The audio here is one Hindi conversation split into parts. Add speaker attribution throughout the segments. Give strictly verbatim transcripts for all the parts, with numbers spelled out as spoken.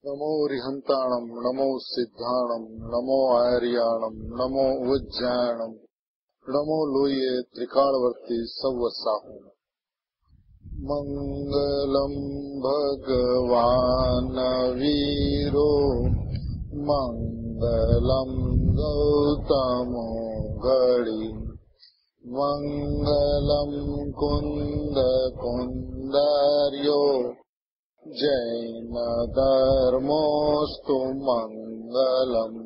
Speaker 1: नमो रिहंताणम, नमो सिद्धाणम, नमो आर्याणम, नमो उज्जैनम, नमो लोये त्रिकालवर्ती सवसाहु। मंगलम भगवान वीरो, मंगलम गौतमो गणि, मंगलम कुंद कुंदार्यो, जैन धर्मोस्तु मंगलम।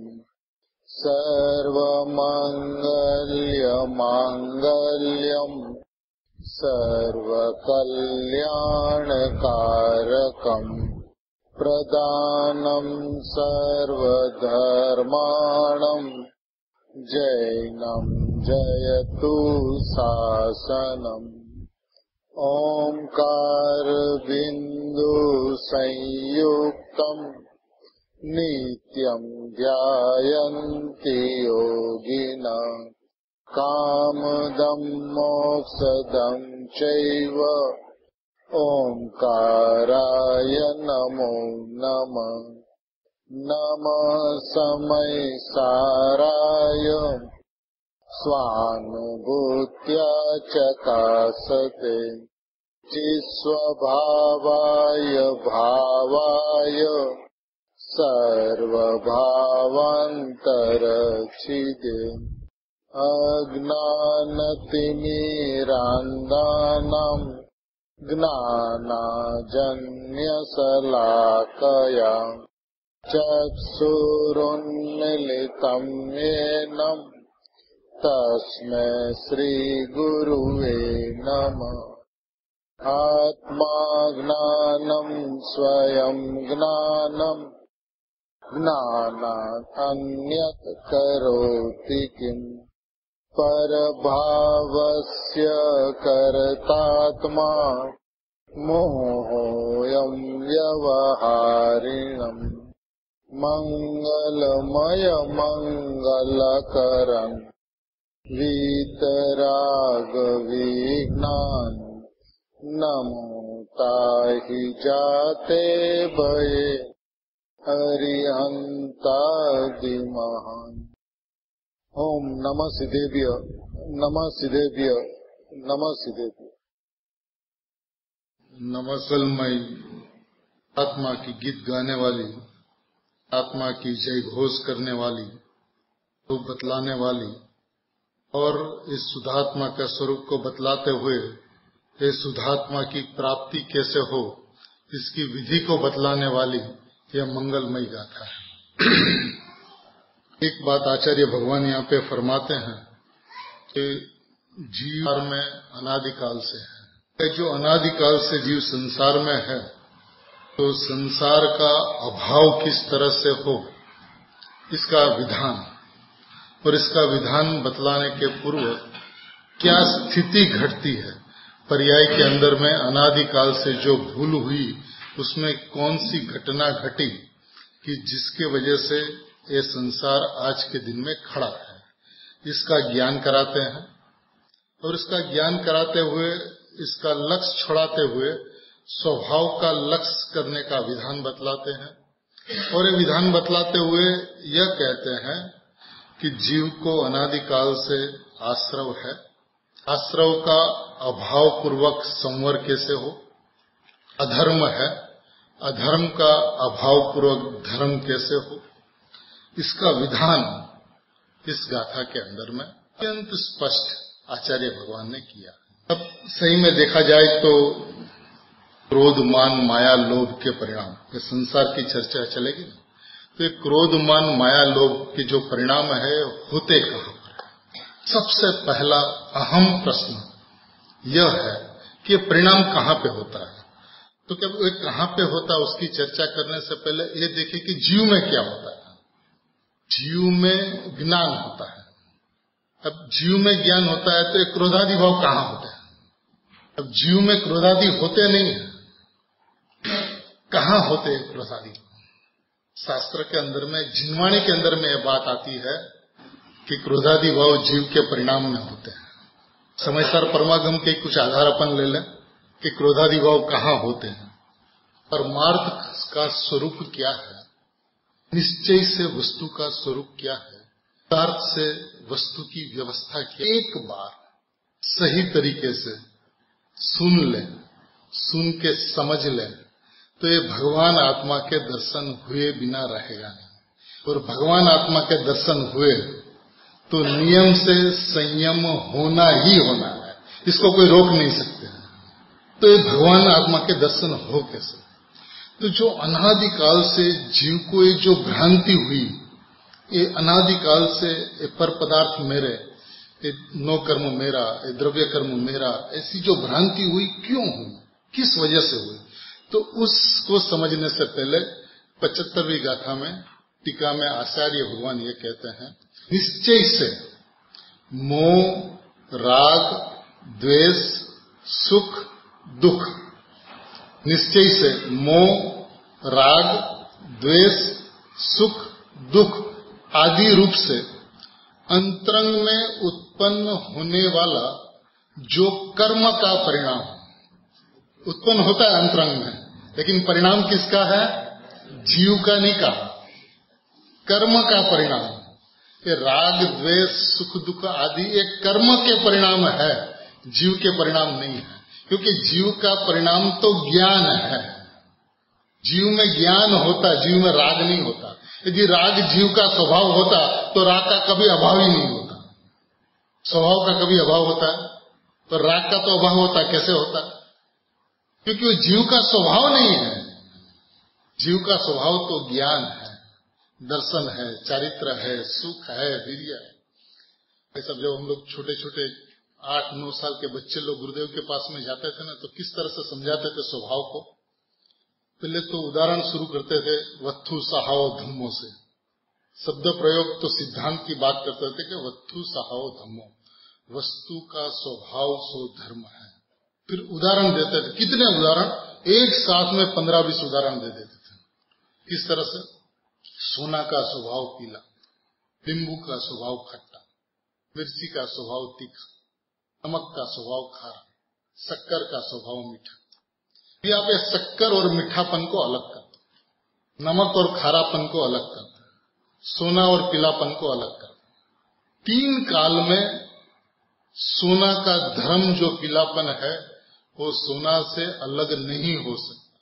Speaker 1: सर्वमंगल्य मांगल्यम सर्वकल्याणकारकम, प्रदानम सर्वधर्माणं, जैनम जयतु शासनम। ओंकार बिंदु संयुक्तम नित्यं ध्यायन्ति योगिनः, कामदं मोक्षदं चैव ओंकाराय नमो नमः। नमः समय साराय स्वानुभूत्या चकासते, चिस्वभावाय भावाय सर्वभावान्तरच्छिदे, अज्ञानतिमिरान्धानां ज्ञानाञ्जनशलाकया चक्षुरुन्मीलितं येन तस्मै श्रीगुरुवे नमः। आत्मा ज्ञानं स्वयं ज्ञानं, ज्ञानात् अन्यत् करोति किम्। परभावस्य कर्तात्मा मोहोऽयं व्यवहारिणम्। मंगलमय मंगलकरं वीतराग विज्ञान, नमो ताहि जाते भये हरिहंतादिमहान्। ओम नमः सिद्धेभ्य, नमः सिद्धेभ्य, नमः सिद्धेभ्य।
Speaker 2: नमस्सलमयी आत्मा की गीत गाने वाली, आत्मा की जय घोष करने वाली, तो बतलाने वाली और इस सुधात्मा का स्वरूप को बतलाते हुए इस सुधात्मा की प्राप्ति कैसे हो इसकी विधि को बतलाने वाली यह मंगलमयी गाथा है। एक बात आचार्य भगवान यहाँ पे फरमाते हैं कि जीव में अनादिकाल से है, जो अनादिकाल से जीव संसार में है तो संसार का अभाव किस तरह से हो इसका विधान, और इसका विधान बतलाने के पूर्व क्या स्थिति घटती है पर्याय के अंदर में, अनादिकाल से जो भूल हुई उसमें कौन सी घटना घटी कि जिसके वजह से ये संसार आज के दिन में खड़ा है, इसका ज्ञान कराते हैं। और इसका ज्ञान कराते हुए, इसका लक्ष्य छुड़ाते हुए स्वभाव का लक्ष्य करने का विधान बतलाते हैं। और ये विधान बतलाते हुए यह कहते हैं कि जीव को अनादिकाल से आश्रव है, आश्रव का अभाव पूर्वक संवर कैसे हो, अधर्म है, अधर्म का अभाव पूर्वक धर्म कैसे हो, इसका विधान इस गाथा के अंदर में अत्यंत स्पष्ट आचार्य भगवान ने किया। अब सही में देखा जाए तो क्रोध मान माया लोभ के परिणाम, ये संसार की चर्चा चलेगी ना, तो ये क्रोध मान माया लोभ के जो परिणाम है होते कहाँ पर है। सबसे पहला अहम प्रश्न यह है कि ये परिणाम कहाँ पे होता है। तो क्या ये कहाँ पे होता है उसकी चर्चा करने से पहले ये देखिए कि जीव में क्या होता है। जीव में ज्ञान होता है। अब जीव में ज्ञान होता है तो ये क्रोधादि भाव कहाँ होते हैं। अब जीव में क्रोधादि होते नहीं है, कहाँ होते हैं क्रोधादि। शास्त्र के अंदर में, जिनवाणी के अंदर में यह बात आती है कि क्रोधादि भाव जीव के परिणाम में होते हैं। समयसार परमागम के कुछ आधार अपन ले लें कि क्रोधादि भाव कहाँ होते हैं। परमार्थ का स्वरूप क्या है, निश्चय से वस्तु का स्वरूप क्या है, पदार्थ से वस्तु की व्यवस्था क्या, एक बार सही तरीके से सुन ले, सुन के समझ ले तो ये भगवान आत्मा के दर्शन हुए बिना रहेगा नहीं। और भगवान आत्मा के दर्शन हुए तो नियम से संयम होना ही होना है, इसको कोई रोक नहीं सकते। तो ये भगवान आत्मा के दर्शन हो कैसे? तो जो अनादिकाल से जीव को ये जो भ्रांति हुई, ये अनादिकाल से ये पर पदार्थ मेरे, ये नो कर्म मेरा, ये द्रव्य कर्म मेरा, ऐसी जो भ्रांति हुई क्यों हुई, किस वजह से हुई, तो उसको समझने से पहले पचहत्तरवीं गाथा में टीका में आचार्य भगवान ये कहते हैं, निश्चय से मोह राग द्वेष सुख दुख, निश्चय से मोह राग द्वेष सुख दुख आदि रूप से अंतरंग में उत्पन्न होने वाला जो कर्म का परिणाम उत्पन्न होता है अंतरंग में, लेकिन परिणाम किसका है? जीव का नहीं कहा, कर्म का परिणाम। ये राग द्वेष सुख दुख आदि एक कर्म के परिणाम है, जीव के परिणाम नहीं है। क्योंकि जीव का परिणाम तो ज्ञान है, जीव में ज्ञान होता, जीव में राग नहीं होता। यदि राग जीव का स्वभाव होता तो राग का कभी अभाव ही नहीं होता। स्वभाव का कभी अभाव होता है तो राग का तो अभाव होता, कैसे होता? क्योंकि वो जीव का स्वभाव नहीं है। जीव का स्वभाव तो ज्ञान है, दर्शन है, चारित्र है, सुख है, वीर्य है। ये सब जब हम लोग छोटे छोटे आठ नौ साल के बच्चे लोग गुरुदेव के पास में जाते थे ना, तो किस तरह से समझाते थे स्वभाव को। पहले तो उदाहरण शुरू करते थे वत्थु सहाओ धम्मो से, शब्द प्रयोग तो सिद्धांत की बात करते थे कि वत्थु सहाओ धम्मो, वस्तु का स्वभाव सो धर्म है। फिर उदाहरण देते थे, कितने उदाहरण, एक साथ में पंद्रह बीस उदाहरण दे देते थे। किस तरह से? सोना का स्वभाव पीला, नींबू का स्वभाव खट्टा, मिर्ची का स्वभाव तीखा, नमक का स्वभाव खारा, शक्कर का स्वभाव मीठा। ये आप शक्कर और मीठापन को अलग करते, नमक और खारापन को अलग करते, सोना और पीलापन को अलग करते। तीन काल में सोना का धर्म जो पीलापन है वो सोना से अलग नहीं हो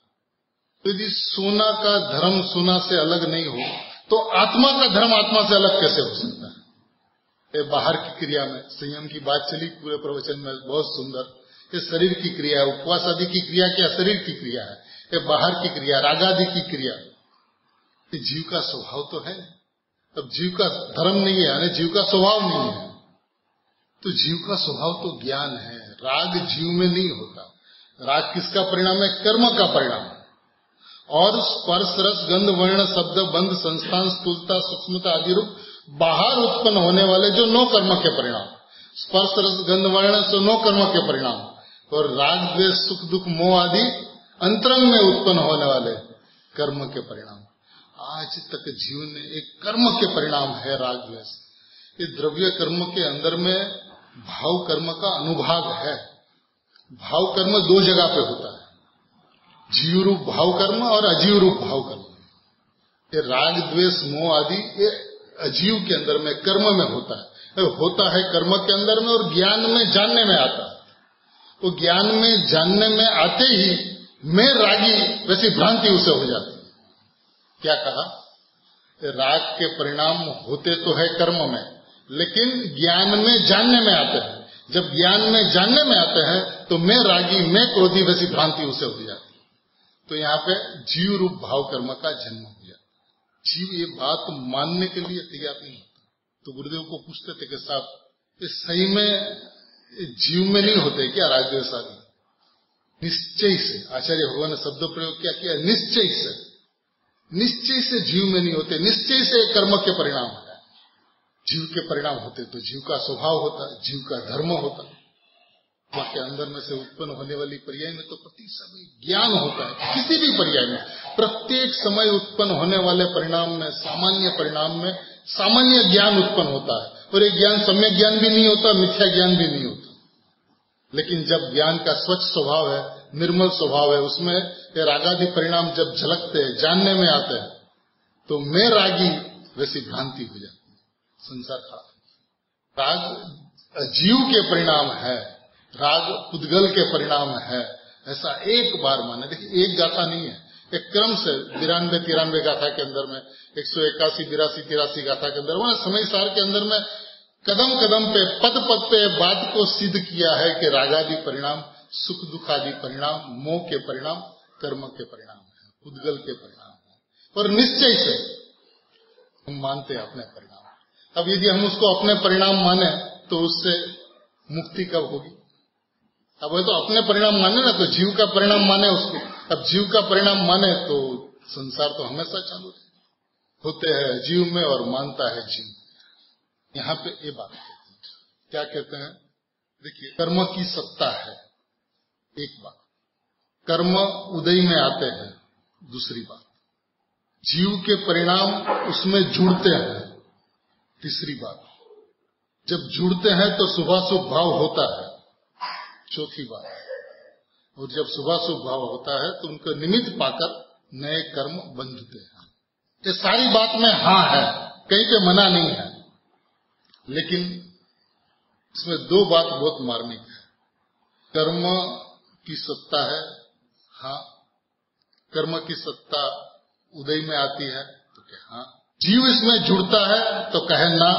Speaker 2: सकता। यदि सोना का धर्म सोना से अलग नहीं हो तो आत्मा का धर्म आत्मा से अलग कैसे हो सकता है? ये बाहर की क्रिया में संयम की बात चली पूरे प्रवचन में, बहुत सुंदर। ये शरीर की क्रिया है, उपवास आदि की क्रिया क्या शरीर की क्रिया है? ये बाहर की क्रिया, राग आदि की क्रिया। ये जीव का स्वभाव तो है। अब जीव का धर्म नहीं है, यानी जीव का स्वभाव नहीं है। तो जीव का स्वभाव तो ज्ञान है, राग जीव में नहीं होता। राग किसका परिणाम है? कर्म का परिणाम। और स्पर्श रस गंध वर्ण शब्द बंध संस्थान स्थूलता सूक्ष्मता आदि रूप बाहर उत्पन्न होने वाले जो नौ कर्म के परिणाम, स्पर्श रस गंध वर्ण से नौ कर्म के परिणाम, और राग द्वेष सुख दुख मोह आदि अंतरंग में उत्पन्न होने वाले कर्म के परिणाम। आज तक जीव ने एक कर्म के परिणाम है राग द्वेष। ये द्रव्य कर्म के अंदर में भाव कर्म का अनुभाग है। भाव कर्म दो जगह पे होता है, जीव रूप भाव कर्म और अजीव रूप भाव कर्म। ये राग द्वेष मोह आदि ये अजीव के अंदर में कर्म में होता है, होता है कर्म के अंदर में, और ज्ञान में जानने में आता है। तो ज्ञान में जानने में आते ही मैं रागी वैसी भ्रांति उसे हो जाती है। क्या कहा? राग के परिणाम होते तो है कर्म में, लेकिन ज्ञान में जानने में आते हैं। जब ज्ञान में जानने में आते हैं तो मैं रागी मैं क्रोधी वैसी भ्रांति उसे हो जाती है। तो यहाँ पे जीव रूप भाव कर्म का जन्म हो जाता है। जीव ये बात मानने के लिए तैयार नहीं होता। तो गुरुदेव को पूछते थे कि साहब ये सही में जीव में नहीं होते क्या राग द्वेष आदि? निश्चय से, आचार्य भगवान ने शब्द प्रयोग क्या किया? निश्चय से। निश्चय से जीव में नहीं होते, निश्चय से कर्म के परिणाम है। जीव के परिणाम होते तो जीव का स्वभाव होता, जीव का धर्म होता। के अंदर में से उत्पन्न होने वाली पर्याय में तो प्रति समय ज्ञान होता है। किसी भी पर्याय में प्रत्येक समय उत्पन्न होने वाले परिणाम में, सामान्य परिणाम में सामान्य ज्ञान उत्पन्न होता है। और एक ज्ञान सम्यक ज्ञान भी नहीं होता, मिथ्या ज्ञान भी नहीं होता। लेकिन जब ज्ञान का स्वच्छ स्वभाव है निर्मल स्वभाव है, उसमें ये रागादि परिणाम जब झलकते हैं, जानने में आते हैं, तो मैं रागी वैसी भ्रांति हो जाती है, संसार खराब। राग जीव के परिणाम है, राग पुद्गल के परिणाम है, ऐसा एक बार माने। देखिए एक गाथा नहीं है, एक क्रम से बिरानवे तिरानवे गाथा के अंदर में, एक सौ इक्यासी बिरासी तिरासी गाथा के अंदर में, समय सार के अंदर में कदम कदम पे पद पद पे बात को सिद्ध किया है कि रागादि परिणाम, सुख दुख आदि परिणाम, मोह के परिणाम, कर्म के परिणाम है, पुद्गल के परिणाम है, और निश्चय से हम मानते हैं अपने परिणाम। अब यदि हम उसको अपने परिणाम माने तो उससे मुक्ति कब होगी? अब वो तो अपने परिणाम माने ना, तो जीव का परिणाम माने उसको। अब जीव का परिणाम माने तो संसार तो हमेशा चालू है, होते हैं जीव में और मानता है जीव। यहां पे ये बात कहते हैं, क्या कहते हैं? देखिए कर्म की सत्ता है, एक बात, कर्म उदय में आते हैं, दूसरी बात जीव के परिणाम उसमें जुड़ते हैं, तीसरी बात जब जुड़ते हैं तो शुभाशुभ भाव होता है, चौथी बात, और जब शुभाशुभ भाव होता है तो उनको निमित्त पाकर नए कर्म बंधते हैं। ये सारी बात में हाँ है, कहीं पे मना नहीं है, लेकिन इसमें दो बात बहुत मार्मिक है। कर्म की सत्ता है, हाँ, कर्म की सत्ता उदय में आती है तो क्या हाँ, जीव इसमें जुड़ता है तो कहे ना,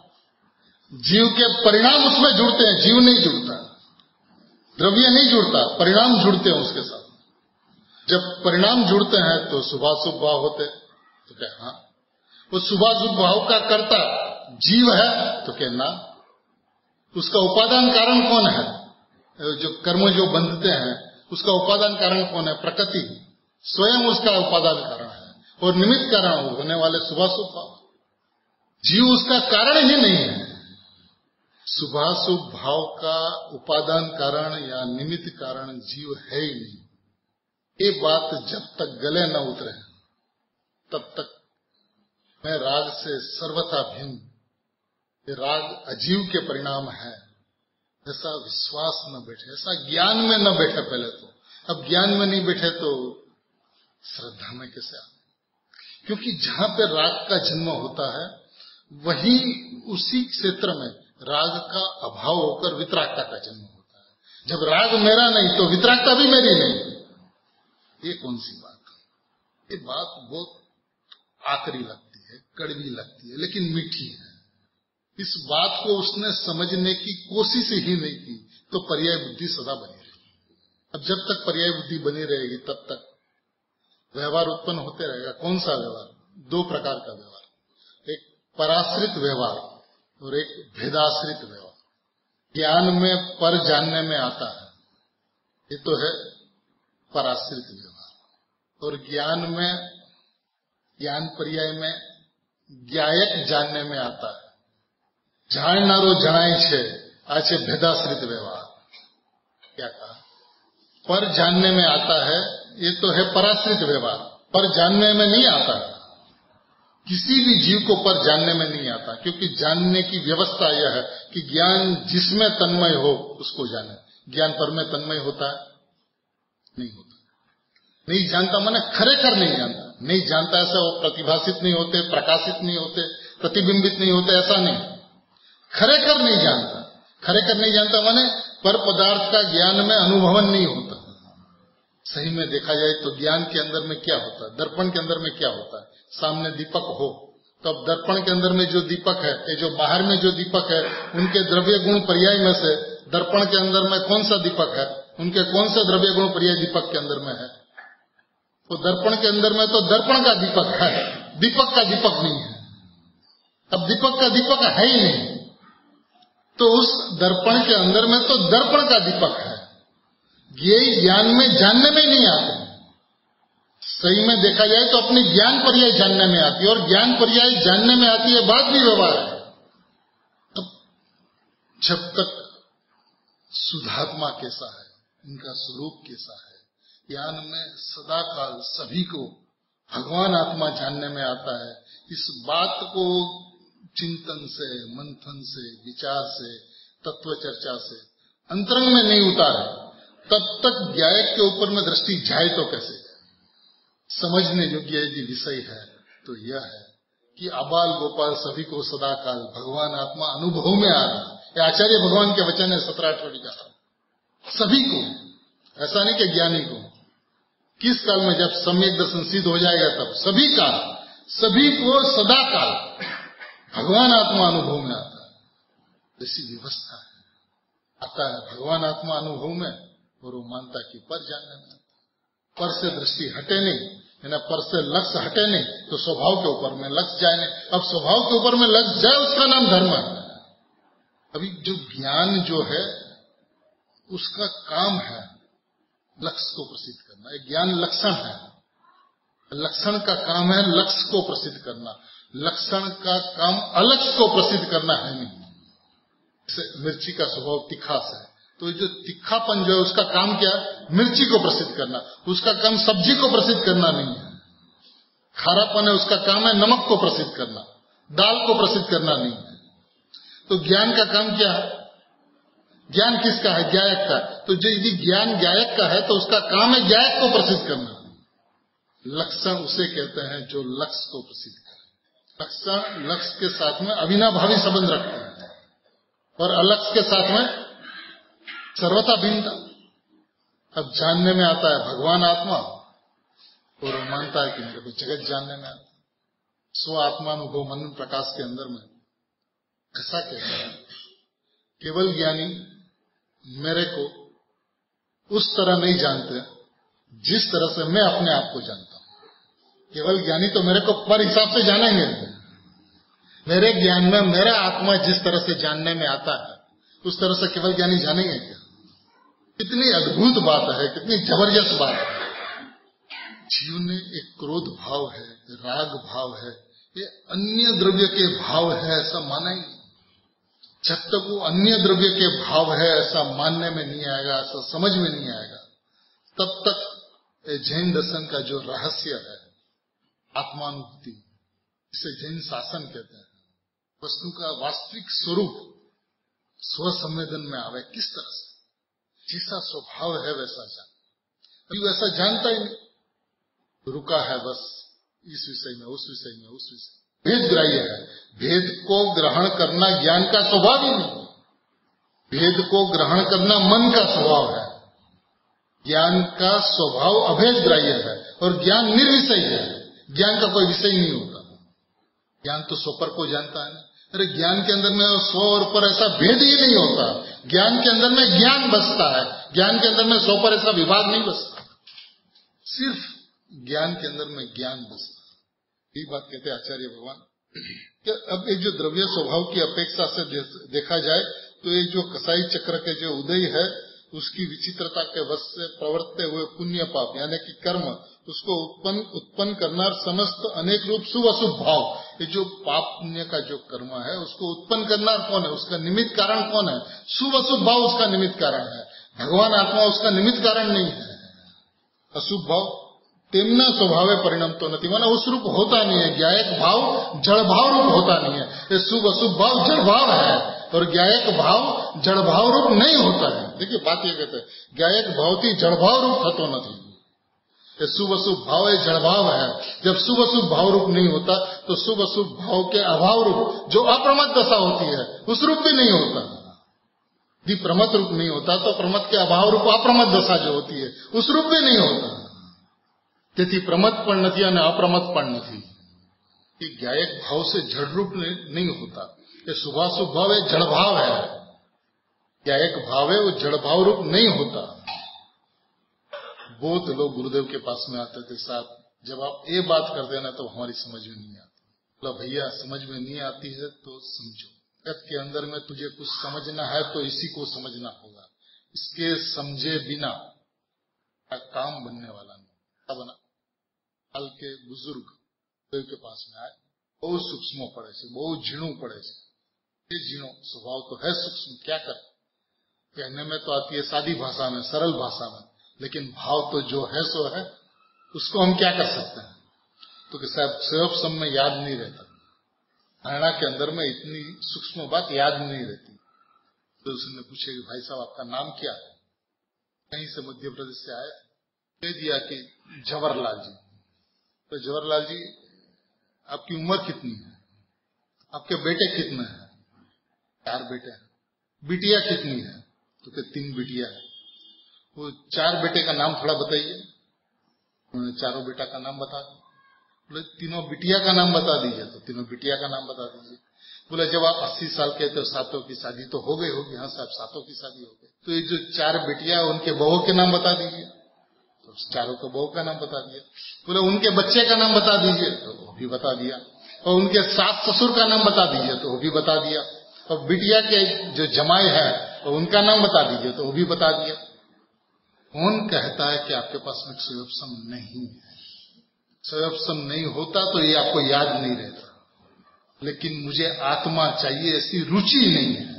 Speaker 2: जीव के परिणाम उसमें जुड़ते हैं, जीव नहीं जुड़ता, द्रव्य नहीं जुड़ता, परिणाम जुड़ते हैं उसके साथ। जब परिणाम जुड़ते हैं तो शुभाशुभ भाव होते तो क्या हाँ, वो शुभाशुभ भाव का कर्ता जीव है तो क्या ना, उसका उपादान कारण कौन है? जो कर्म जो बंधते हैं उसका उपादान कारण कौन है? प्रकृति स्वयं उसका उपादान कारण है, और निमित्त कारण होने वाले शुभाशुभ भाव। जीव उसका कारण ही नहीं है। शुभाशुभ भाव का उपादान कारण या निमित्त कारण जीव है ही नहीं। ये बात जब तक गले न उतरे तब तक मैं राग से सर्वथा भिन्न, ये राग अजीव के परिणाम है, ऐसा विश्वास न बैठे, ऐसा ज्ञान में न बैठे पहले तो। अब ज्ञान में नहीं बैठे तो श्रद्धा में कैसे आ? क्योंकि जहां पे राग का जन्म होता है वही उसी क्षेत्र में राग का अभाव होकर वितरागता का जन्म होता है। जब राग मेरा नहीं तो वितरागता भी मेरी नहीं। ये कौन सी बात है? ये बात बहुत आकरी लगती है, कड़वी लगती है, लेकिन मीठी है। इस बात को उसने समझने की कोशिश ही नहीं की तो पर्याय बुद्धि सदा बनी रहेगी। अब जब तक पर्याय बुद्धि बनी रहेगी तब तक व्यवहार उत्पन्न होते रहेगा। कौन सा व्यवहार? दो प्रकार का व्यवहार, एक पराश्रित व्यवहार और एक भेदाश्रित व्यवहार। ज्ञान में पर जानने में आता है, ये तो है पराश्रित व्यवहार, और ज्ञान में ज्ञान पर्याय में ज्ञायक जानने में आता है। जाणनारो जणाय छे, आज भेदाश्रित व्यवहार। क्या कहा? पर जानने में आता है, ये तो है पराश्रित व्यवहार, पर जानने में नहीं आता। किसी भी जीव को पर जानने में नहीं आता, क्योंकि जानने की व्यवस्था यह है कि ज्ञान जिसमें तन्मय हो उसको जाने। ज्ञान पर में तन्मय होता है? नहीं होता। नहीं जानता माने खरेखर नहीं जानता। नहीं जानता ऐसा वो प्रतिभाषित नहीं होते, प्रकाशित नहीं होते, प्रतिबिंबित नहीं होते, ऐसा नहीं। खरेखर नहीं जानता। खरेखर नहीं जानता माने पर पदार्थ का ज्ञान में अनुभवन नहीं होता। सही में देखा जाए तो ज्ञान के अंदर में क्या होता है? दर्पण के अंदर में क्या होता है? सामने दीपक हो तो अब दर्पण के अंदर में जो दीपक है, ये जो बाहर में जो दीपक है, उनके द्रव्य गुण पर्याय में से दर्पण के अंदर में कौन सा दीपक है? उनके कौन सा द्रव्य गुण पर्याय दीपक के अंदर में है? तो दर्पण के अंदर में तो दर्पण का दीपक है, दीपक का दीपक नहीं है। अब दीपक का दीपक है ही नहीं, तो उस दर्पण के अंदर में तो दर्पण का दीपक है। ये ज्ञान में जानने में नहीं आते। सही में देखा जाए तो अपनी ज्ञान पर्याय जानने में आती है, और ज्ञान पर्याय जानने में आती है, बात भी व्यवहार है। तो जब तक शुद्धात्मा कैसा है, इनका स्वरूप कैसा है, ज्ञान में सदा काल सभी को भगवान आत्मा जानने में आता है। इस बात को चिंतन से, मंथन से, विचार से, तत्व चर्चा से अंतरंग में नहीं उतारे तब तक गायक के ऊपर में दृष्टि जाए तो कैसे? समझने योग्य यदि विषय है तो यह है कि अबाल गोपाल सभी को सदाकाल भगवान आत्मा अनुभव में आ रहा है। ये आचार्य भगवान के वचन है सत्रह अठारह का। सभी को, ऐसा नहीं कि ज्ञानी को। किस काल में? जब सम्यक दर्शन सिद्ध हो जाएगा तब सभी काल, सभी को सदाकाल भगवान आत्मा अनुभव में आता है। ऐसी व्यवस्था है, आता है भगवान आत्मा अनुभव में, और वो मानता कि पर जानने में, पर से दृष्टि हटे नहीं, है ना, पर से लक्ष्य हटे नहीं तो स्वभाव के ऊपर में लक्ष्य जाए नहीं। अब स्वभाव के ऊपर में लक्ष्य जाए उसका नाम धर्म है। अभी जो ज्ञान जो है उसका काम है लक्ष्य को प्रसिद्ध करना। एक ज्ञान लक्षण है, लक्षण का काम है लक्ष्य को प्रसिद्ध करना। लक्षण का काम अलक्ष्य को प्रसिद्ध करना है नहीं। जैसे मिर्ची का स्वभाव तिखास है, तो जो तिखापन जो है उसका काम क्या है? मिर्ची को प्रसिद्ध करना। उसका काम सब्जी को प्रसिद्ध करना नहीं है। खारापन है, उसका काम है नमक को प्रसिद्ध करना, दाल को प्रसिद्ध करना नहीं है। तो ज्ञान का काम क्या है? ज्ञान किसका है? गायक का। तो जो यदि ज्ञान गायक का है तो उसका काम है गायक को प्रसिद्ध करना। लक्षण उसे कहते हैं जो लक्ष्य को प्रसिद्ध करे। लक्षण लक्ष्य के साथ में अविनाभावी संबंध रखते हैं और अलक्ष्य के साथ में सर्वथा भिन्नता। अब जानने में आता है भगवान आत्मा, और वो मानता है कि मेरे को जगत जानने में आता है। स्व आत्मानुभव मन प्रकाश के अंदर में ऐसा कहता है केवल ज्ञानी मेरे को उस तरह नहीं जानते जिस तरह से मैं अपने आप को जानता हूं। केवल ज्ञानी तो मेरे को पर हिसाब से जानेंगे। मेरे ज्ञान में मेरा आत्मा जिस तरह से जानने में आता है उस तरह से केवल ज्ञानी जानेंगे क्या? कितनी अद्भुत बात है, कितनी जबरदस्त बात है। जीव ने एक क्रोध भाव है, राग भाव है, ये अन्य द्रव्य के भाव है ऐसा माना ही नहीं। जब तक वो अन्य द्रव्य के भाव है ऐसा मानने में नहीं आएगा, ऐसा समझ में नहीं आएगा, तब तक जैन दर्शन का जो रहस्य है आत्मानुभूति, इसे जैन शासन कहते हैं, वस्तु का वास्तविक स्वरूप स्व संवेदन में आवे किस तरह से, जैसा स्वभाव है वैसा जान। अभी वैसा जानता ही नहीं, रुका है बस इस विषय में, उस विषय में, उस विषय भेद ग्राह्य है। भेद को ग्रहण करना ज्ञान का स्वभाव ही नहीं। भेद को ग्रहण करना मन का स्वभाव है। ज्ञान का स्वभाव अभेद ग्राह्य है और ज्ञान निर्विषय है। ज्ञान का कोई विषय नहीं होता। ज्ञान तो स्वपर को जानता है। अरे ज्ञान के अंदर में स्व और पर ऐसा भेद ही नहीं होता। ज्ञान के अंदर में ज्ञान बसता है, ज्ञान के अंदर में स्व पर ऐसा विभाग नहीं बसता। सिर्फ ज्ञान के अंदर में ज्ञान बसता। यही बात कहते हैं आचार्य भगवान कि अब एक जो द्रव्य स्वभाव की अपेक्षा से देखा जाए तो ये जो कसाई चक्र के जो उदय है उसकी विचित्रता के वश से प्रवर्तते हुए पुण्य पाप यानी कि कर्म, उसको उत्पन्न उत्पन्न करना समस्त अनेक रूप शुभ अशुभ भाव, ये जो पाप पुण्य का जो कर्म है उसको उत्पन्न करना कौन है? उसका निमित्त कारण कौन है? शुभ अशुभ भाव उसका निमित्त कारण है। भगवान आत्मा उसका निमित्त कारण नहीं है। अशुभ भाव तेमना स्वभावे परिणाम तो नहीं, माना उस रूप होता नहीं है। ज्ञायक भाव जड़ भाव रूप होता नहीं है। ये शुभ अशुभ भाव जड़ भाव है और ज्ञायक भाव जड़ भाव रूप नहीं होता है। देखिए बात ये कहते हैं ज्ञायक भाव थी जड़ भाव रूप थतो नहीं। ये शुभ अशुभ भाव ये जड़ भाव है। जब शुभ अशुभ भाव रूप नहीं होता तो शुभ अशुभ भाव के अभाव रूप जो अप्रमत दशा होती है उस रूप भी नहीं होता। यदि प्रमत रूप नहीं होता तो प्रमत के अभाव रूप अप्रमत दशा जो होती है उस रूप भी नहीं होता। તેથી પ્રમત પણ નથી અને અપ્રમત પણ નથી। ये ज्ञायक भाव से जड़ रूप नहीं होता। ये शुभाशुभ भाव है जड़ भाव है। ज्ञायक भाव है वो जड़ भाव रूप नहीं होता। बहुत लोग गुरुदेव के पास में आते थे, साहब जब आप ये बात करते हैं ना तो हमारी समझ में नहीं आती। बोला भैया समझ में नहीं आती है तो समझो, जगत के अंदर में तुझे कुछ समझना है तो इसी को समझना होगा। इसके समझे बिना काम बनने वाला नहीं बना। हाल के बुजुर्ग देव के पास में आए, बहुत सूक्ष्म पड़े से, बहुत झीणु पड़े से। ये झीणो स्वभाव तो है सूक्ष्म, क्या कर कहने में तो आती है सादी भाषा में, सरल भाषा में, लेकिन भाव तो जो है सो है, उसको हम क्या कर सकते हैं? तो कि साहब सिर्फ सब में याद नहीं रहता। धारणा के अंदर में इतनी सूक्ष्म बात याद नहीं रहती। तो उसने पूछे कि भाई साहब आपका नाम क्या है? कहीं से मध्य प्रदेश से आए, दे दिया कि जवाहरलाल जी। तो जवाहरलाल जी आपकी उम्र कितनी है, आपके बेटे कितने हैं? चार बेटे हैं। बिटिया कितनी है? तो क्या तीन बिटिया है। वो चार बेटे का नाम थोड़ा बताइए। उन्होंने चारों बेटा का नाम बता दिया। बोले तीनों बिटिया का नाम बता दीजिए। तो तीनों बिटिया का नाम बता दीजिए। बोले जब आप अस्सी साल के तो सातों की शादी तो हो गई होगी। हाँ साहब, सातों की शादी हो गई। तो ये जो चार बेटिया उनके बहू के नाम बता दीजिए। तो चारों के बहू का नाम बता दिया। बोले उनके बच्चे का नाम बता दीजिए। तो वो भी बता दिया। और उनके सास ससुर का नाम बता दीजिए। तो वो भी बता दिया। और बिटिया के जो जमाई है तो उनका नाम बता दीजिए। तो वो भी बता दिया। कौन कहता है कि आपके पास में सोयोपसम नहीं है? सोयोपसम नहीं होता तो ये आपको याद नहीं रहता। लेकिन मुझे आत्मा चाहिए, ऐसी रुचि नहीं है।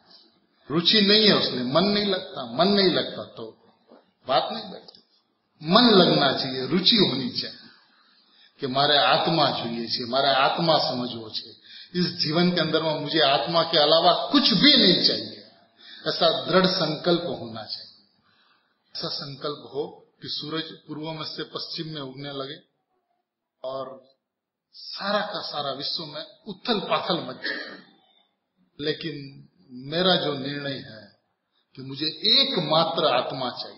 Speaker 2: रुचि नहीं है उसमें, मन नहीं लगता। मन नहीं लगता तो बात नहीं लगती। मन लगना चाहिए, रुचि होनी चाहिए कि मारे आत्मा જોઈએ છે, मारे आत्मा समझो છે। इस जीवन के अंदर में मुझे आत्मा के अलावा कुछ भी नहीं चाहिए, ऐसा दृढ़ संकल्प होना चाहिए। ऐसा संकल्प हो कि सूरज पूर्व में से पश्चिम में उगने लगे और सारा का सारा विश्व में उथल पाथल मच जाए। लेकिन मेरा जो निर्णय है कि मुझे एकमात्र आत्मा चाहिए,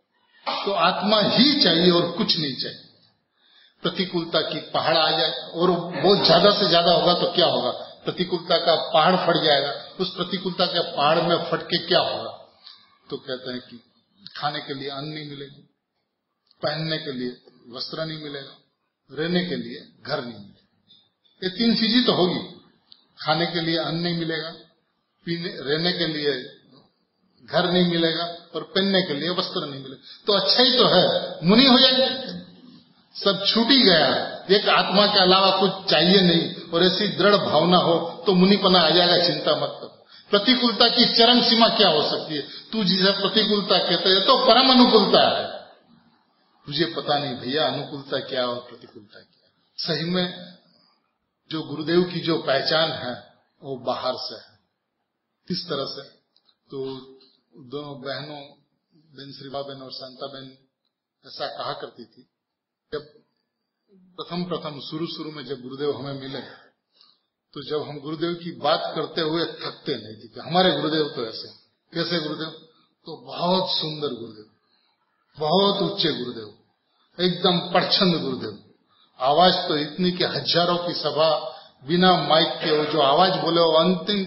Speaker 2: तो आत्मा ही चाहिए और कुछ नहीं चाहिए। प्रतिकूलता की पहाड़ आ जाए और बहुत ज्यादा से ज्यादा होगा तो क्या होगा? प्रतिकूलता का पहाड़ फट जाएगा। उस प्रतिकूलता के पहाड़ में फट के क्या होगा? तो कहते हैं कि खाने के लिए अन्न नहीं मिलेगा, पहनने के लिए वस्त्र नहीं मिलेगा, रहने के लिए घर नहीं मिलेगा। ये तीन चीजें तो होगी। खाने के लिए अन्न नहीं मिलेगा, पीने रहने के लिए घर नहीं मिलेगा और पहनने के लिए वस्त्र नहीं मिलेगा। तो अच्छा ही तो है, मुनि हो जाएंगे। सब छूट ही गया। एक आत्मा के अलावा कुछ चाहिए नहीं और ऐसी दृढ़ भावना हो तो मुनिपना आ जाएगा। चिंता मत करो। प्रतिकूलता की चरम सीमा क्या हो सकती है? तू जिसे प्रतिकूलता कहते हैं तो परम अनुकूलता है। तुझे पता नहीं भैया अनुकूलता क्या और प्रतिकूलता क्या। सही में जो गुरुदेव की जो पहचान है वो बाहर से है। किस तरह से? तो दोनों बहनों, बहन श्रीबा बहन और शांता बहन ऐसा कहा करती थी, जब प्रथम प्रथम शुरू शुरू में जब गुरुदेव हमें मिले तो जब हम गुरुदेव की बात करते हुए थकते नहीं थे कि हमारे गुरुदेव तो ऐसे। कैसे गुरुदेव? तो बहुत सुंदर गुरुदेव, बहुत उच्चे गुरुदेव, एकदम प्रचंड गुरुदेव। आवाज तो इतनी कि हजारों की सभा बिना माइक के वो जो आवाज बोले वो अंतिम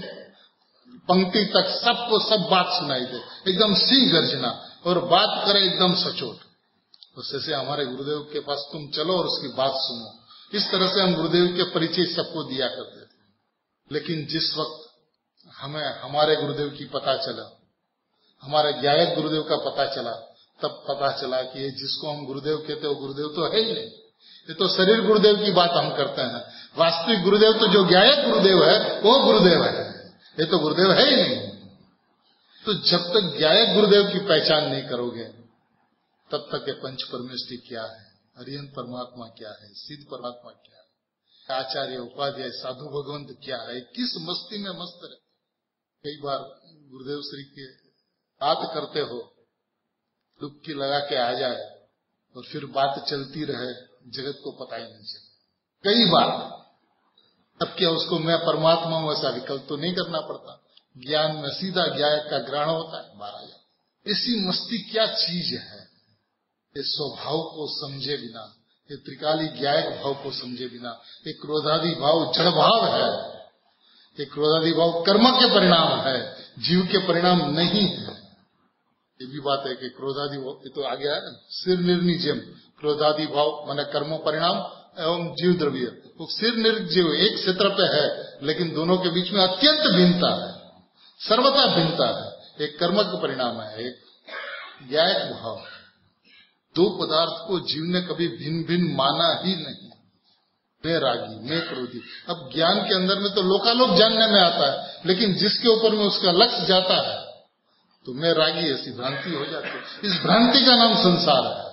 Speaker 2: पंक्ति तक सबको सब बात सुनाई दे, एकदम सिंह गर्जना, और बात करे एकदम सचोट। तो जैसे हमारे गुरुदेव के पास तुम चलो और उसकी बात सुनो। इस तरह से हम गुरुदेव के परिचय सबको दिया करते थे। लेकिन जिस वक्त हमें हमारे गुरुदेव की पता चला, हमारे गायक गुरुदेव का पता चला, तब पता चला कि ये जिसको हम गुरुदेव कहते हैं वो गुरुदेव तो है ही नहीं। ये तो शरीर गुरुदेव की बात हम करते हैं। वास्तविक गुरुदेव तो जो गायक गुरुदेव है वो गुरुदेव है, ये तो गुरुदेव है ही नहीं। तो जब तक गायक गुरुदेव की पहचान नहीं करोगे तब तक ये पंच परमेष्ठी क्या है, हरियन परमात्मा क्या है, सिद्ध परमात्मा क्या है, आचार्य उपाध्याय साधु भगवंत क्या है, किस मस्ती में मस्त रहे। कई बार गुरुदेव श्री के बात करते हो, डुबकी लगा के आ जाए और फिर बात चलती रहे, जगत को पता ही नहीं चले। कई बार अब क्या उसको मैं परमात्मा हूं ऐसा विकल्प तो नहीं करना पड़ता। ज्ञान में सीधा गायक का ग्रहण होता है, बाहर आ जाए। ऐसी मस्ती क्या चीज है? ये स्वभाव को समझे बिना, ये त्रिकाली गायक भाव को समझे बिना, ये क्रोधादि भाव जड़ भाव है। ये क्रोधादि भाव कर्म के परिणाम है, जीव के परिणाम नहीं है। ये भी बात है कि क्रोधादि भाव, ये तो आ गया है सिर निर्निजम। क्रोधादि भाव माने कर्मों परिणाम एवं जीव द्रव्य, वो सिर निर्जीव एक क्षेत्र पे है, लेकिन दोनों के बीच में अत्यंत भिन्नता है, सर्वथा भिन्नता है। एक कर्म का परिणाम है, एक गायक भाव। दो पदार्थ को जीव ने कभी भिन्न भिन्न माना ही नहीं। मैं रागी, मैं क्रोधी। अब ज्ञान के अंदर में तो लोकालोक जानने में आता है, लेकिन जिसके ऊपर में उसका लक्ष्य जाता है तो मैं रागी ऐसी भ्रांति हो जाती है। इस भ्रांति का नाम संसार है।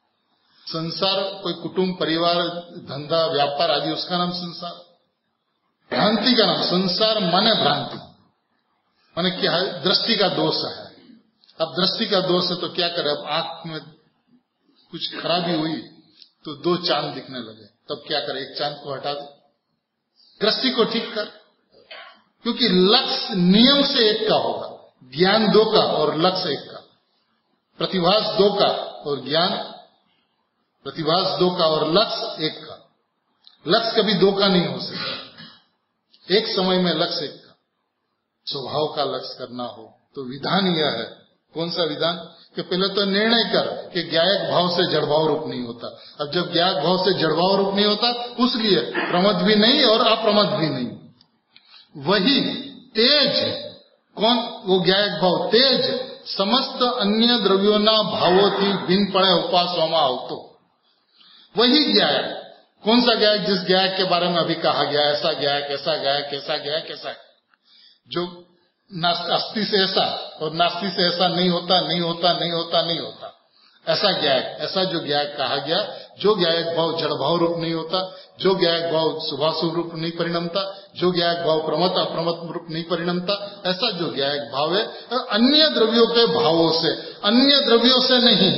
Speaker 2: संसार कोई कुटुंब, परिवार, धंधा, व्यापार आदि, उसका नाम संसार। भ्रांति का नाम संसार माने भ्रांति, माने क्या है? दृष्टि का दोष है। अब दृष्टि का दोष है तो क्या करे, अब आंख में कुछ खराबी हुई तो दो चांद दिखने लगे, तब क्या करे, एक चांद को हटा दे, दृष्टि को ठीक कर, क्योंकि लक्ष्य नियम से एक का होगा, ज्ञान दो का और लक्ष्य एक का, प्रतिभास दो का और ज्ञान, प्रतिभास दो का और लक्ष्य एक का। लक्ष्य कभी दो का नहीं हो सकता, एक समय में लक्ष्य एक का। स्वभाव का लक्ष्य करना हो तो विधान यह है, कौन सा विधान, कि पहले तो निर्णय कर कि ज्ञायक भाव से जड़भाव रूप नहीं होता। अब जब ज्ञायक भाव से जड़भाव रूप नहीं होता, उसलिए प्रमद भी नहीं और अप्रमद भी नहीं। वही तेज, कौन वो ज्ञायक भाव, तेज समस्त अन्य द्रव्यों ना भावों थी बिन पड़े उपासोमा हो, तो वही ज्ञायक, कौन सा ज्ञायक, जिस ज्ञायक के बारे में अभी कहा गया, ऐसा ज्ञायक, ऐसा ज्ञायक, ऐसा ज्ञायक, ऐसा जो अस्थि से ऐसा और नास्ति से ऐसा नहीं होता, नहीं होता, नहीं होता, नहीं होता, ऐसा ज्ञायक, ऐसा जो ज्ञायक कहा गया, जो ज्ञायक भाव जड़ भाव रूप नहीं होता, जो ज्ञायक भाव शुभाशुभ रूप नहीं परिणमता, जो ज्ञायक भाव प्रमत अप्रमत रूप नहीं परिणमता, ऐसा जो ज्ञायक भाव है अन्य द्रव्यों के भावों से, अन्य द्रव्यों से नहीं,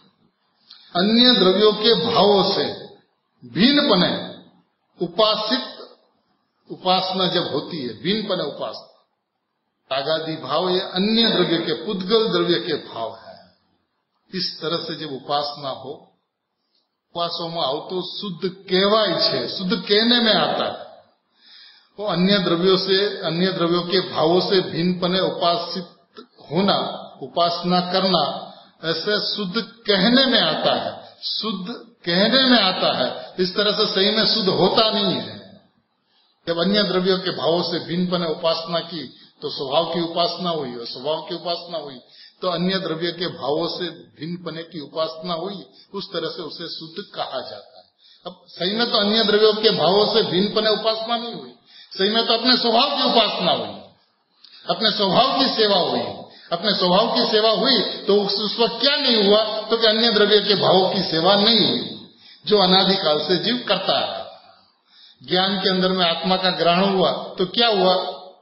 Speaker 2: अन्य द्रव्यों के भावों से भिन्न पने उपासित, उपासना जब होती है, भिन्न पने उपासना, रागादि भाव ये अन्य द्रव्य के, पुद्गल द्रव्य के भाव है। इस तरह से जब उपासना हो, उपासों में आओ तो शुद्ध कहवाई छे, शुद्ध कहने में आता है, वो अन्य द्रव्यों से, अन्य द्रव्यों के भावों से भिन्न पने उपासित होना, उपासना करना, ऐसे शुद्ध कहने में आता है, शुद्ध कहने में आता है। इस तरह से सही में शुद्ध होता नहीं है। जब अन्य द्रव्यों के भावों से भिन्न पने उपासना की तो स्वभाव की उपासना हुई, और स्वभाव की उपासना हुई तो अन्य द्रव्य के भावों से भिन्न पने की उपासना हुई, उस तरह से उसे शुद्ध कहा जाता है। अब सही में तो अन्य द्रव्यों के भावों से भिन्न पने उपासना नहीं हुई, सही में तो अपने स्वभाव की उपासना हुई, अपने स्वभाव की सेवा हुई। अपने स्वभाव की सेवा हुई तो उस वक्त क्या नहीं हुआ, तो कि अन्य द्रव्य के भावों की सेवा नहीं हुई, जो अनादिकाल से जीव करता है। ज्ञान के अंदर में आत्मा का ग्रहण हुआ तो क्या हुआ,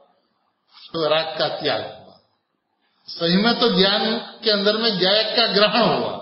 Speaker 2: तो राग का त्याग हुआ। सही में तो ज्ञान के अंदर में ज्ञायक का ग्रहण हुआ।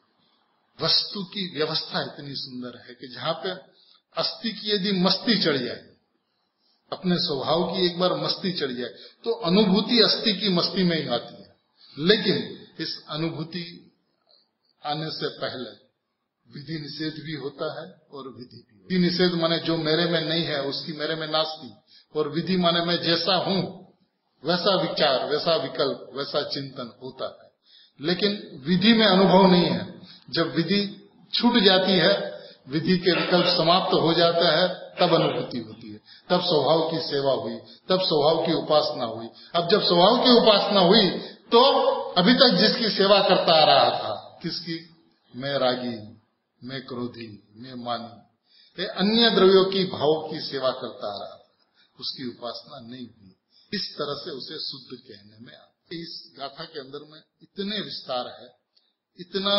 Speaker 2: वस्तु की व्यवस्था इतनी सुंदर है कि जहां पे अस्थि की यदि मस्ती चढ़ जाए, अपने स्वभाव की एक बार मस्ती चढ़ जाए, तो अनुभूति अस्थि की मस्ती में ही आती है। लेकिन इस अनुभूति आने से पहले विधि निषेध भी होता है और विधि भी। विधि निषेध माने जो मेरे में नहीं है उसकी मेरे में नास्ती, और विधि माने मैं जैसा हूं वैसा विचार, वैसा विकल्प, वैसा चिंतन होता है। लेकिन विधि में अनुभव नहीं है। जब विधि छूट जाती है, विधि के विकल्प समाप्त हो जाता है, तब अनुभूति होती है, तब स्वभाव की सेवा हुई, तब स्वभाव की उपासना हुई। अब जब स्वभाव की उपासना हुई तो अभी तक जिसकी सेवा करता आ रहा था, किसकी, मैं रागी, मैं क्रोधी, मैं मानी, ये अन्य द्रव्यों की भावों की सेवा करता आ रहा था, उसकी उपासना नहीं हुई। इस तरह से उसे शुद्ध कहने में आता। इस गाथा के अंदर में इतने विस्तार है, इतना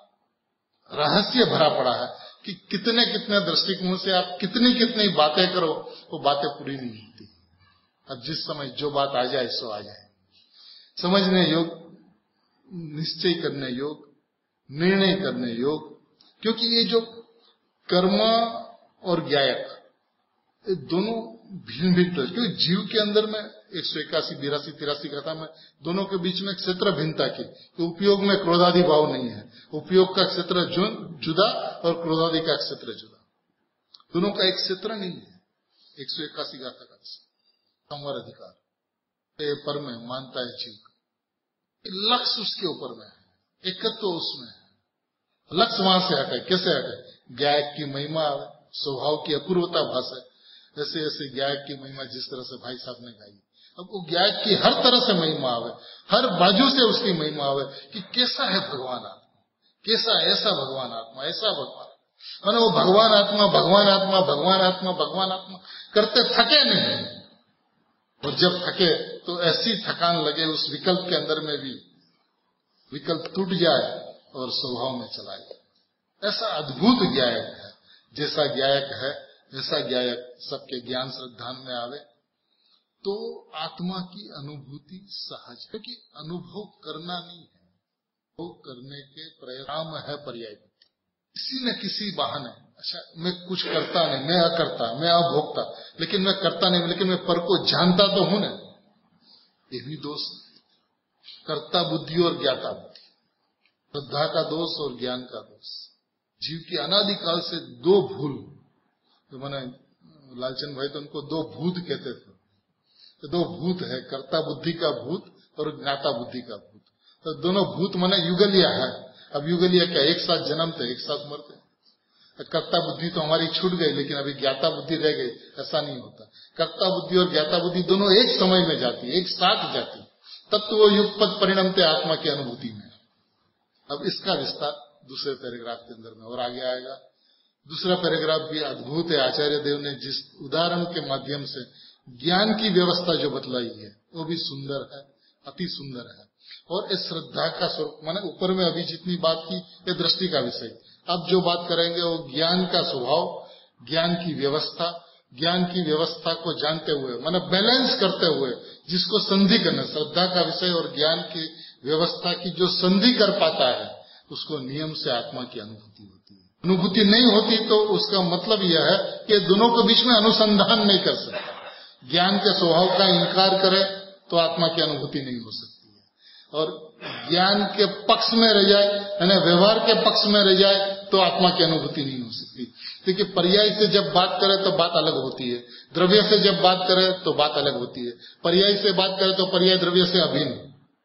Speaker 2: रहस्य भरा पड़ा है कि कितने कितने दृष्टिकोण से आप कितनी कितनी बातें करो, वो बातें पूरी नहीं होती। अब जिस समय जो बात आ जाए सो आ जाए, समझने योग, निश्चय करने योग, निर्णय करने योग। क्योंकि ये जो कर्म और ज्ञायक, ये दोनों भिन्न भिन्न, क्योंकि जीव के अंदर में एक सौ इक्यासी बिरासी तिरासी कथा में दोनों के बीच में क्षेत्र भिन्नता की, तो उपयोग में क्रोधादि भाव नहीं है। उपयोग का क्षेत्र जुदा और क्रोधादि का क्षेत्र जुदा, दोनों का एक क्षेत्र नहीं है। एक सौ इक्यासी गाथा का संवर अधिकार पर में मानता है जीव का, लक्ष्य उसके ऊपर में है, एकत्व तो उसमें है। लक्ष्य वहां से हटे, कैसे हटे, गायक की महिमा आवे, स्वभाव की अपूर्वता भाषे, ऐसे ऐसे गायक की महिमा जिस तरह से भाई साहब ने गाई। अब वो गायक की हर तरह से महिमा आवे, हर बाजू से उसकी महिमा आवे कि कैसा है भगवान आत्मा, कैसा ऐसा भगवान आत्मा, ऐसा भगवान, मैंने वो भगवान आत्मा भगवान आत्मा भगवान आत्मा भगवान आत्मा करते थके नहीं। और जब थके तो ऐसी थकान लगे उस विकल्प के अंदर में भी, विकल्प टूट जाए और स्वभाव में चला जाए। ऐसा अद्भुत गायक है। जैसा गायक है ऐसा गायक सबके ज्ञान श्रद्धान में आवे तो आत्मा की अनुभूति सहज, क्योंकि अनुभव करना नहीं है, वो करने के परिणाम है पर्याय बुद्धि। किसी न किसी बहाने, अच्छा मैं कुछ करता नहीं, मैं अकर्ता, मैं अभोक्ता, लेकिन मैं करता नहीं, लेकिन मैं पर को जानता तो हूं ना, ये भी दोष। कर्ता बुद्धि और ज्ञाता बुद्धि, श्रद्धा का दोष और ज्ञान का दोष। जीव की अनादिकाल से दो भूल, तो मैंने लालचंद भाई तो उनको दो भूत कहते थे, तो दो भूत है, कर्ता बुद्धि का भूत और ज्ञाता बुद्धि का भूत। तो दोनों भूत माने युगलिया है। अब युगलिया क्या, एक साथ जन्मते एक साथ मरते। कर्ता बुद्धि तो हमारी छूट गई, लेकिन अभी ज्ञाता बुद्धि रह गई, ऐसा नहीं होता। कर्ता बुद्धि और ज्ञाता बुद्धि दोनों एक समय में जाती, एक साथ जाती, तब तो वो युगपत परिणमते आत्मा की अनुभूति में। अब इसका विस्तार दूसरे पैराग्राफ के अंदर में और आगे आएगा। दूसरा पैराग्राफ भी अद्भुत है। आचार्य देव ने जिस उदाहरण के माध्यम से ज्ञान की व्यवस्था जो बतलाई है वो भी सुंदर है, अति सुंदर है। और इस श्रद्धा का स्वरूप, माने ऊपर में अभी जितनी बात की ये दृष्टि का विषय, अब जो बात करेंगे वो ज्ञान का स्वभाव, ज्ञान की व्यवस्था, ज्ञान की व्यवस्था को जानते हुए, माने बैलेंस करते हुए, जिसको संधि करना, श्रद्धा का विषय और ज्ञान की व्यवस्था की जो संधि कर पाता है उसको नियम से आत्मा की अनुभूति होती है। अनुभूति नहीं होती तो उसका मतलब यह है कि दोनों के बीच में अनुसंधान नहीं कर सकता। ज्ञान के स्वभाव का इनकार करे तो आत्मा की अनुभूति नहीं हो सकती है, और ज्ञान के पक्ष में रह जाए, यानी व्यवहार के पक्ष में रह जाए तो आत्मा की अनुभूति नहीं हो सकती। क्योंकि पर्याय से जब बात करे तो बात अलग होती है, द्रव्य से जब बात करे तो बात अलग होती है। पर्याय से बात करे तो पर्याय द्रव्य से अभिन्न,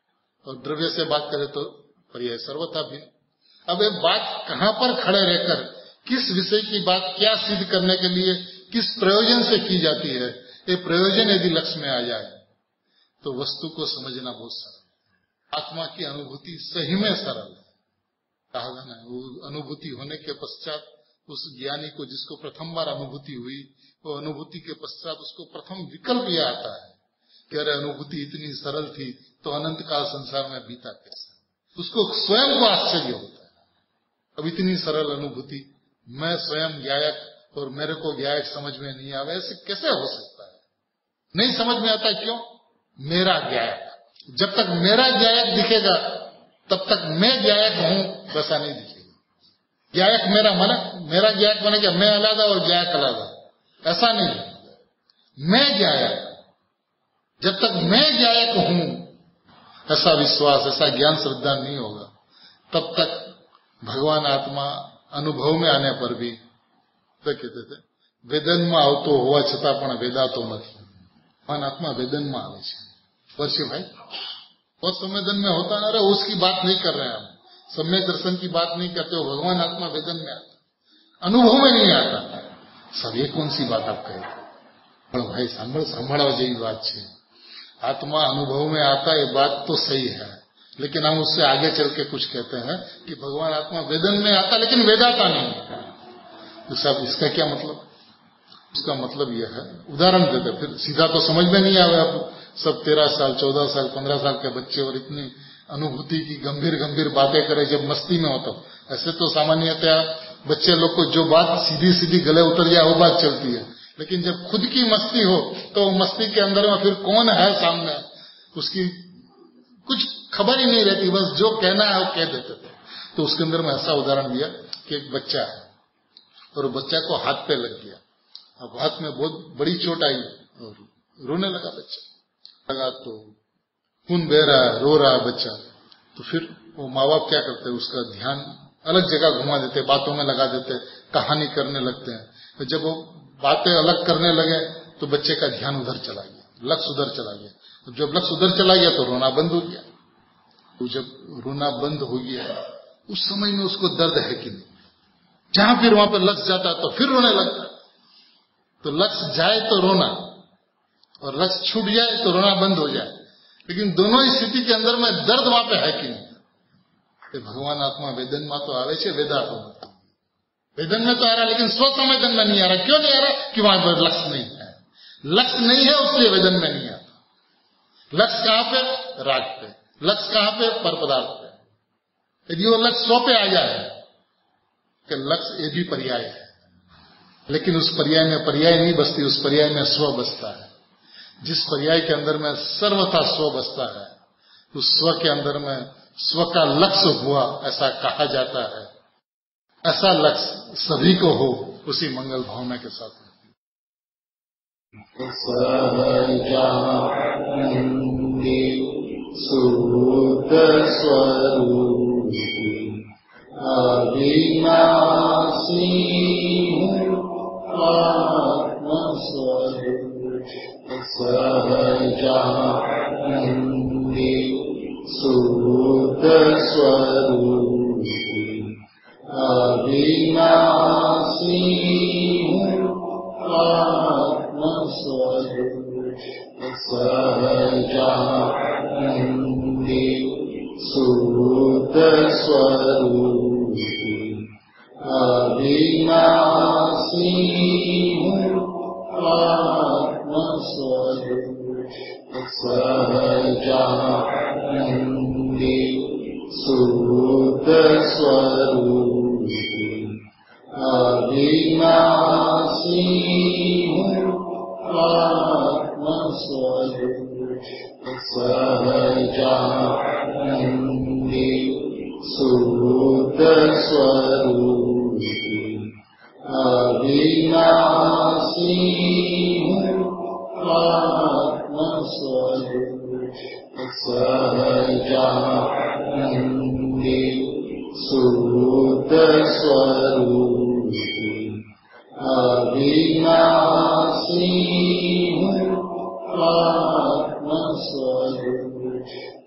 Speaker 2: और द्रव्य से बात करे तो पर्याय सर्वथा भिन्न। अब ये बात कहां पर खड़े रहकर किस विषय की बात क्या सिद्ध करने के लिए किस प्रयोजन से की जाती है, ये प्रयोजन यदि लक्ष्य में आ जाए तो वस्तु को समझना बहुत सरल। आत्मा की अनुभूति सही में सरल है। कहा ना, वो अनुभूति होने के पश्चात उस ज्ञानी को, जिसको प्रथम बार अनुभूति हुई, वो अनुभूति के पश्चात उसको प्रथम विकल्प यह आता है कि अरे अनुभूति इतनी सरल थी तो अनंत काल संसार में बीता कैसे। उसको स्वयं को आश्चर्य होता है, अब इतनी सरल अनुभूति, मैं स्वयं ज्ञायक और मेरे को ज्ञायक समझ में नहीं आवे, ऐसे कैसे हो सकता है? नहीं समझ में आता। क्यों? मेरा ज्ञायक, जब तक मेरा ज्ञायक दिखेगा तब तक मैं ज्ञायक हूं वैसा नहीं दिखेगा। ज्ञायक मेरा मन, मेरा ज्ञायक माने क्या, मैं अलग और ज्ञायक अलग, ऐसा नहीं। मैं ज्ञायक, जब तक मैं ज्ञायक हूं ऐसा विश्वास, ऐसा ज्ञान श्रद्धा नहीं होगा, तब तक भगवान आत्मा अनुभव में आने पर भी क्या कहते थे, वेदन में आवतो होवा छता पण वेदातो નથી। भगवान आत्मा वेदन में आवे छे। वर्षी भाई बहुत संवेदन में होता ना रहे, उसकी बात नहीं कर रहे हैं हम, सम्यक दर्शन की बात नहीं करते हो। भगवान आत्मा वेदन में आता, अनुभव में नहीं आता। सब ये कौन सी बात आप कहे? પણ ભાઈ સાંભળ સાંભળવા જેવી વાત છે। आत्मा अनुभव में आता, ये बात तो सही है, लेकिन हम उससे आगे चल के कुछ कहते हैं कि भगवान आत्मा वेदन में आता लेकिन वेदाता नहीं है। तो सब इसका क्या मतलब? उसका मतलब यह है, उदाहरण देते, फिर सीधा तो समझ में नहीं आवे। अब सब तेरह साल चौदह साल पंद्रह साल के बच्चे और इतनी अनुभूति की गंभीर गंभीर बातें करे जब मस्ती में होता। ऐसे तो सामान्यतया बच्चे लोग को जो बात सीधी सीधी गले उतर जाए वो बात चलती है, लेकिन जब खुद की मस्ती हो तो मस्ती के अंदर में फिर कौन है सामने, उसकी कुछ खबर ही नहीं रहती, बस जो कहना है वो कह देते थे। तो उसके अंदर में ऐसा उदाहरण दिया कि एक बच्चा है और बच्चा को हाथ पे लग गया, अब हाथ में बहुत बड़ी चोट आई और रोने लगा बच्चा, लगा तो खून बह रहा है, रो रहा है बच्चा। तो फिर वो माँ बाप क्या करते हैं, उसका ध्यान अलग जगह घुमा देते, बातों में लगा देते, कहानी करने लगते हैं। जब वो बातें अलग करने लगे तो बच्चे का ध्यान उधर चला गया, लक्ष्य उधर चला गया। जब लक्ष्य उधर चला गया तो रोना बंद हो गया। तो जब रोना बंद हो गया उस समय में उसको दर्द है कि नहीं, जहां फिर वहां पर लक्ष्य जाता तो फिर रोने लगता। तो लक्ष्य जाए तो रोना और लक्ष्य छूट जाए तो रोना बंद हो जाए, लेकिन दोनों ही स्थिति के अंदर में दर्द वहां पे है कि नहीं। तो भगवान आत्मा वेदन में तो आवे छे, वेदातो में, वेदन में तो आ रहा लेकिन स्व संवेदन में नहीं आ रहा। क्यों नहीं आ रहा? कि वहां पर लक्ष्य नहीं है, लक्ष्य नहीं है उसलिए वेदन में नहीं आता। लक्ष्य कहां पे? राग पे। लक्ष्य कहां पे? पर पदार्थ पे। यदि वो लक्ष्य स्व पे आ जाए कि लक्ष्य ये भी पर्याय है, लेकिन उस पर्याय में पर्याय नहीं बसती, उस पर्याय में स्व बसता है। जिस पर्याय के अंदर में सर्वथा स्व बसता है, उस स्व के अंदर में स्व का लक्ष्य हुआ, ऐसा कहा जाता है। ऐसा लक्ष्य सभी को हो, उसी मंगल भावना के साथ
Speaker 1: सहजानंदी सुध स्वरूप अविनाशी आत्मस्वरूप सहजानंदी सुध स्वरूप अविनाशी आत्मस्वरूप सहजानंदी सुध स्वरूप अविनाशी आत्मस्वरूप सहजानंदी सुध स्वरूप अविनाशी आत्मस्वरूप सहजानंदी सुध स्वरूप अविनाशी आत्मस्वरूप सहजानंदी सुध स्वरूप अविनाशी आत्मस्वरूप